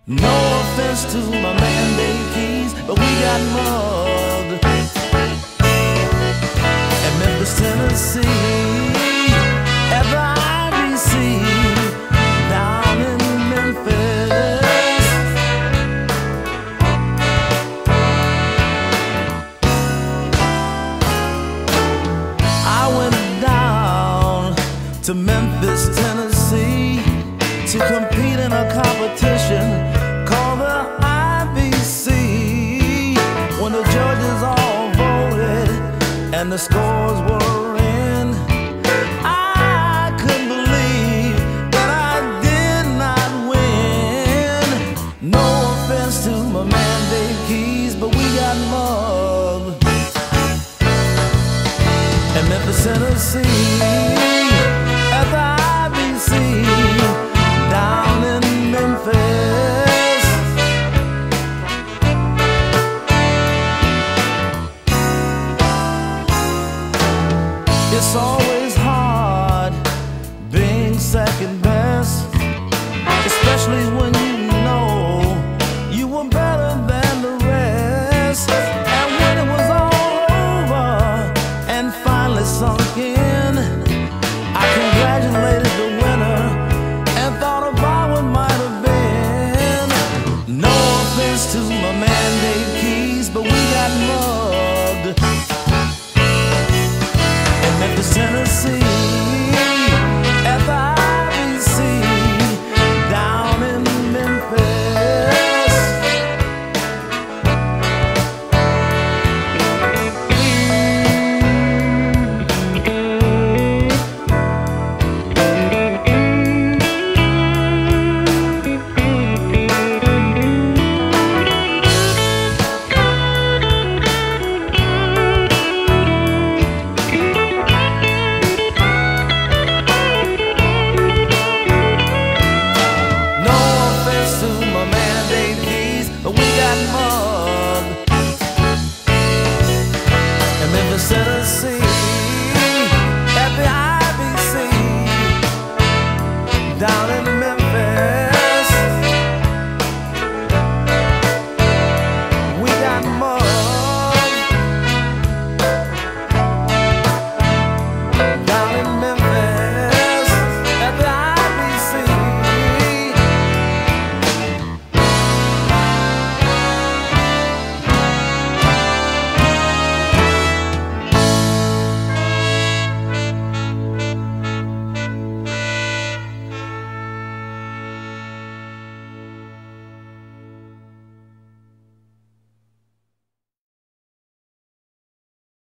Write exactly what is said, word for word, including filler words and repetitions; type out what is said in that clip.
No offense to my man Dave Keys, but we got mugged at Memphis, Tennessee, at the I B C down in Memphis. I went down to Memphis, Tennessee to compete in a competition called the I B C. When the judges all voted and the scores were in, I couldn't believe that I did not win. No offense to my man Dave Keys, but we got mugged at Memphis, Tennessee, at the I B C down in Memphis. It's always hard being second best, especially when you know you were better than the rest. And when it was all over and finally sunk in, I congratulated the winner and thought about what might have been. No offense to my man Dave Keys, but we got mugged in Memphis, Tennessee.